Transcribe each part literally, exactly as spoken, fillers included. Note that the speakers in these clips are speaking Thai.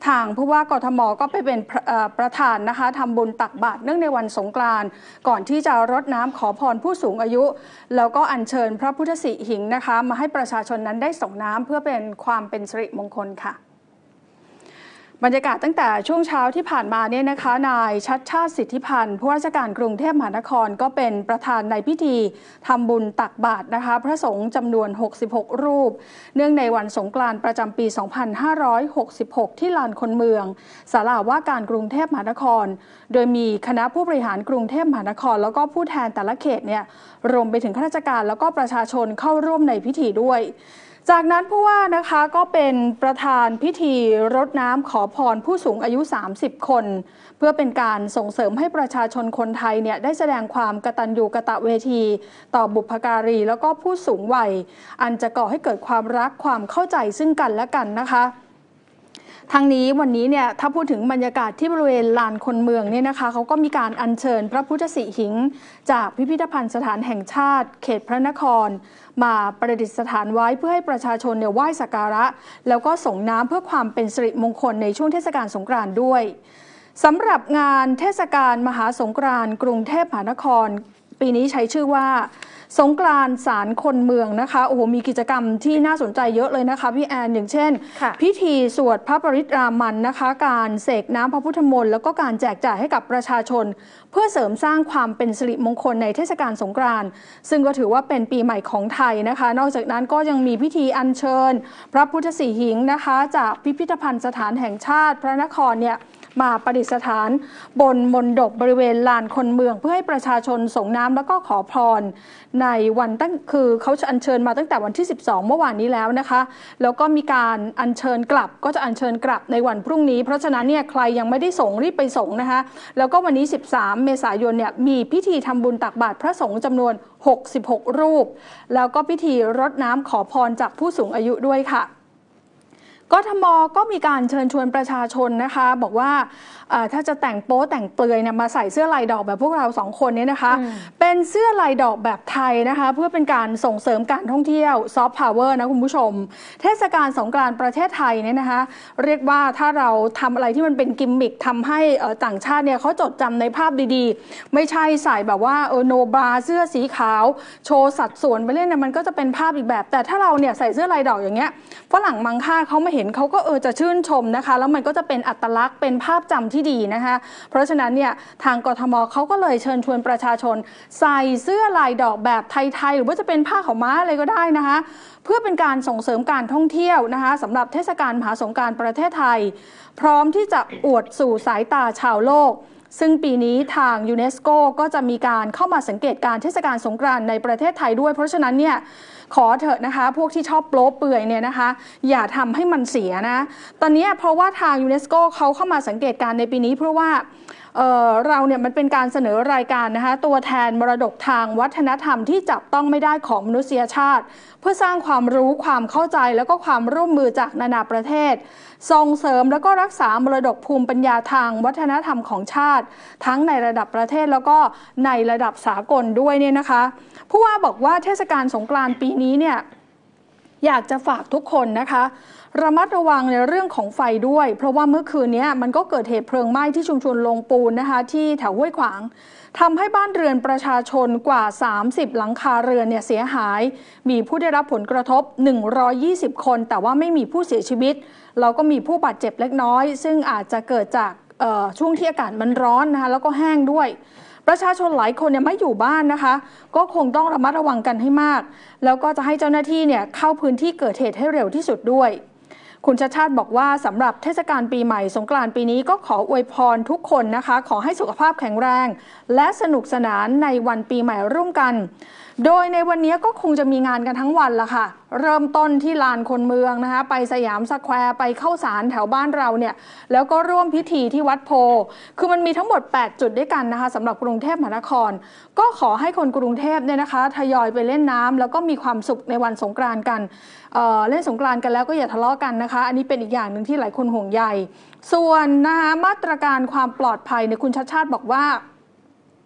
ทางผู้ว่ากทมก็ไปเป็นประธานนะคะทำบุญตักบาตรเนื่องในวันสงกรานต์ก่อนที่จะรดน้ำขอพรผู้สูงอายุแล้วก็อัญเชิญพระพุทธสิหิงค์นะคะมาให้ประชาชนนั้นได้ส่งน้ำเพื่อเป็นความเป็นสิริมงคลค่ะบรรยากาศตั้งแต่ช่วงเช้าที่ผ่านมาเนี่ยนะคะนายชัชชาติสิทธิพันธ์ผู้ว่าราชการกรุงเทพมหานครก็เป็นประธานในพิธีทำบุญตักบาตรนะคะพระสงฆ์จำนวนหกสิบหกรูปเนื่องในวันสงกรานต์ประจำปี สองพันห้าร้อยหกสิบหก ที่ลานคนเมืองศาลาว่าการกรุงเทพมหานครโดยมีคณะผู้บริหารกรุงเทพมหานครแล้วก็ผู้แทนแต่ละเขตเนี่ยรวมไปถึงข้าราชการแล้วก็ประชาชนเข้าร่วมในพิธีด้วยจากนั้นผู้ว่านะคะก็เป็นประธานพิธีรดน้ำขอพรผู้สูงอายุสามสิบคนเพื่อเป็นการส่งเสริมให้ประชาชนคนไทยเนี่ยได้แสดงความกตัญญูกตเวทีต่อบุพการีแล้วก็ผู้สูงวัยอันจะก่อให้เกิดความรักความเข้าใจซึ่งกันและกันนะคะทางนี้วันนี้เนี่ยถ้าพูดถึงบรรยากาศที่บริเวณลานคนเมืองเนี่ยนะคะเขาก็มีการอัญเชิญพระพุทธสิหิงค์จากพิพิธภัณฑ์สถานแห่งชาติเขตพระนครมาประดิษฐานไว้เพื่อให้ประชาชนเนี่ยไหว้สักการะแล้วก็ส่งน้ำเพื่อความเป็นสิริมงคลในช่วงเทศกาลสงกรานต์ด้วยสำหรับงานเทศกาลมหาสงกรานต์กรุงเทพมหานครปีนี้ใช้ชื่อว่าสงกรานต์ศาลคนเมืองนะคะโอ้โหมีกิจกรรมที่น่าสนใจเยอะเลยนะคะพี่แอนอย่างเช่นพิธีสวดพระปริตรามันนะคะการเสกน้ำพระพุทธมนต์แล้วก็การแจกจ่ายให้กับประชาชนเพื่อเสริมสร้างความเป็นสิริมงคลในเทศกาลสงกรานต์ซึ่งก็ถือว่าเป็นปีใหม่ของไทยนะคะนอกจากนั้นก็ยังมีพิธีอัญเชิญพระพุทธสิหิงค์นะคะจากพิพิธภัณฑ์สถานแห่งชาติพระนครเนี่ยมาประดิษฐานบนมณฑปบริเวณลานคนเมืองเพื่อให้ประชาชนส่งน้ำแล้วก็ขอพรในวันตั้งคือเขาจะอัญเชิญมาตั้งแต่วันที่สิบสองเมื่อวานนี้แล้วนะคะแล้วก็มีการอัญเชิญกลับก็จะอัญเชิญกลับในวันพรุ่งนี้เพราะฉะนั้นเนี่ยใครยังไม่ได้ส่งรีบไปส่งนะคะแล้วก็วันนี้สิบสามเมษายนเนี่ยมีพิธีทำบุญตักบาตรพระสงฆ์จำนวนหกสิบหกรูปแล้วก็พิธีรดน้ำขอพรจากผู้สูงอายุด้วยค่ะกทม.ก็มีการเชิญชวนประชาชนนะคะบอกว่าถ้าจะแต่งโป๊แต่งเปลือยเนี่ยมาใส่เสื้อลายดอกแบบพวกเราสองคนนี้นะคะเป็นเสื้อลายดอกแบบไทยนะคะเพื่อเป็นการส่งเสริมการท่องเที่ยวซอฟต์พาวเวอร์นะคุณผู้ชมเทศกาลสงกรานต์ประเทศไทยเนี่ยนะคะเรียกว่าถ้าเราทำอะไรที่มันเป็นกิมมิคทำให้ต่างชาติเนี่ยเขาจดจำในภาพดีๆไม่ใช่ใส่แบบว่าเออโนบราเสื้อสีขาวโชว์สัดส่วนไปเล่นเนี่ยมันก็จะเป็นภาพอีกแบบแต่ถ้าเราเนี่ยใส่เสื้อลายดอกอย่างเงี้ยฝรั่งมังค่าเขาไม่เห็นเขาก็เออจะชื่นชมนะคะแล้วมันก็จะเป็นอัตลักษณ์เป็นภาพจำที่ดีนะคะเพราะฉะนั้นเนี่ยทางกทม.เขาก็เลยเชิญชวนประชาชนใส่เสื้อลายดอกแบบไทยๆหรือว่าจะเป็นผ้าขาวม้าอะไรก็ได้นะคะเพื่อเป็นการส่งเสริมการท่องเที่ยวนะคะสำหรับเทศกาลมหาสงกรานต์ประเทศไทยพร้อมที่จะอวดสู่สายตาชาวโลกซึ่งปีนี้ทางยูเนสโกก็จะมีการเข้ามาสังเกตการเทศกาลสงกรานต์ในประเทศไทยด้วยเพราะฉะนั้นเนี่ยขอเถอะนะคะพวกที่ชอบโป๊เปื่อยเนี่ยนะคะอย่าทำให้มันเสียนะตอนนี้เพราะว่าทางยูเนสโกเขาเข้ามาสังเกตการในปีนี้เพราะว่า เอ่อ เราเนี่ยมันเป็นการเสนอรายการนะคะตัวแทนมรดกทางวัฒนธรรมที่จับต้องไม่ได้ของมนุษยชาติเพื่อสร้างความรู้ความเข้าใจแล้วก็ความร่วมมือจากนานาประเทศส่งเสริมแล้วก็รักษามรดกภูมิปัญญาทางวัฒนธรรมของชาติทั้งในระดับประเทศแล้วก็ในระดับสากลด้วยเนี่ยนะคะผู้ว่าบอกว่าเทศกาลสงกรานต์ปีนี้เนี่ยอยากจะฝากทุกคนนะคะระมัดระวังในเรื่องของไฟด้วยเพราะว่าเมื่อคืนนี้มันก็เกิดเหตุเพลิงไหม้ที่ชุมชนโรงปูนนะคะที่แถวห้วยขวางทำให้บ้านเรือนประชาชนกว่าสามสิบหลังคาเรือนเนี่ยเสียหายมีผู้ได้รับผลกระทบหนึ่งร้อยยี่สิบคนแต่ว่าไม่มีผู้เสียชีวิตแล้วก็มีผู้บาดเจ็บเล็กน้อยซึ่งอาจจะเกิดจากช่วงที่อากาศมันร้อนนะคะแล้วก็แห้งด้วยประชาชนหลายคนเนี่ยไม่อยู่บ้านนะคะก็คงต้องระมัดระวังกันให้มากแล้วก็จะให้เจ้าหน้าที่เนี่ยเข้าพื้นที่เกิดเหตุให้เร็วที่สุดด้วยคุณชัชชาติบอกว่าสำหรับเทศกาลปีใหม่สงกรานต์ปีนี้ก็ขออวยพรทุกคนนะคะขอให้สุขภาพแข็งแรงและสนุกสนานในวันปีใหม่ร่วมกันโดยในวันนี้ก็คงจะมีงานกันทั้งวันละค่ะเริ่มต้นที่ลานคนเมืองนะคะไปสยามสแควร์ไปเข้าสารแถวบ้านเราเนี่ยแล้วก็ร่วมพิธีที่วัดโพคือมันมีทั้งหมดแปดจุดด้วยกันนะคะสำหรับกรุงเทพมหานครก็ขอให้คนกรุงเทพเนี่ยนะคะทยอยไปเล่นน้ำแล้วก็มีความสุขในวันสงกรานต์กัน เอ่อ เล่นสงกรานต์กันแล้วก็อย่าทะเลาะกันนะคะอันนี้เป็นอีกอย่างหนึ่งที่หลายคนห่วงใยส่วนนะคะมาตรการความปลอดภัยในคุณชัชชาติบอกว่า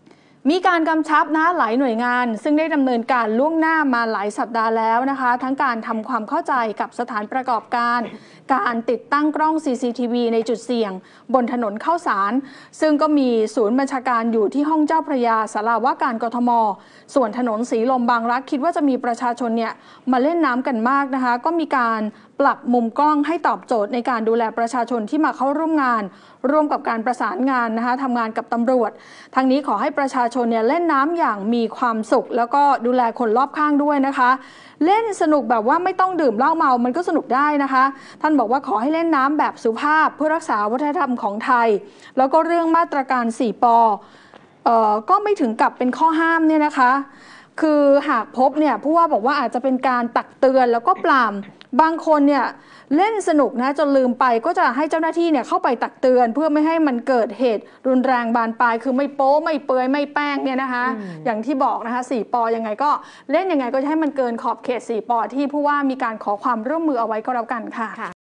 มีการกำชับนะหลายหน่วยงานซึ่งได้ดำเนินการล่วงหน้ามาหลายสัปดาห์แล้วนะคะทั้งการทำความเข้าใจกับสถานประกอบการการติดตั้งกล้อง ซี ซี ที วี ในจุดเสี่ยงบนถนนเข้าสารซึ่งก็มีศูนย์บัญชาการอยู่ที่ห้องเจ้าพระยาศาลาว่าการกทม.ส่วนถนนสีลมบางรักคิดว่าจะมีประชาชนเนี่ยมาเล่นน้ำกันมากนะคะก็มีการปรับมุมกล้องให้ตอบโจทย์ในการดูแลประชาชนที่มาเข้าร่วมงานร่วมกับการประสานงานนะคะทำงานกับตำรวจทั้งนี้ขอให้ประชาชนเนี่ยเล่นน้ำอย่างมีความสุขแล้วก็ดูแลคนรอบข้างด้วยนะคะเล่นสนุกแบบว่าไม่ต้องดื่มเหล้าเมามันก็สนุกได้นะคะท่านบอกว่าขอให้เล่นน้ำแบบสุภาพเพื่อรักษาวัฒนธรรมของไทยแล้วก็เรื่องมาตรการ สี่ ปอเอ่อก็ไม่ถึงกับเป็นข้อห้ามเนี่ยนะคะคือหากพบเนี่ยผู้ว่าบอกว่าอาจจะเป็นการตักเตือนแล้วก็ปรามบางคนเนี่ยเล่นสนุกนะจนลืมไปก็จะให้เจ้าหน้าที่เนี่ยเข้าไปตักเตือนเพื่อไม่ให้มันเกิดเหตุรุนแรงบานปลายคือไม่โป๊ไม่เปื้อยไม่แป้งเนี่ยนะคะออย่างที่บอกนะคะสี่ปอยังไงก็เล่นยังไงก็จะให้มันเกินขอบเขตสี่ปอที่ผู้ว่ามีการขอความร่วมมือเอาไว้ก็แล้วกันค่ะ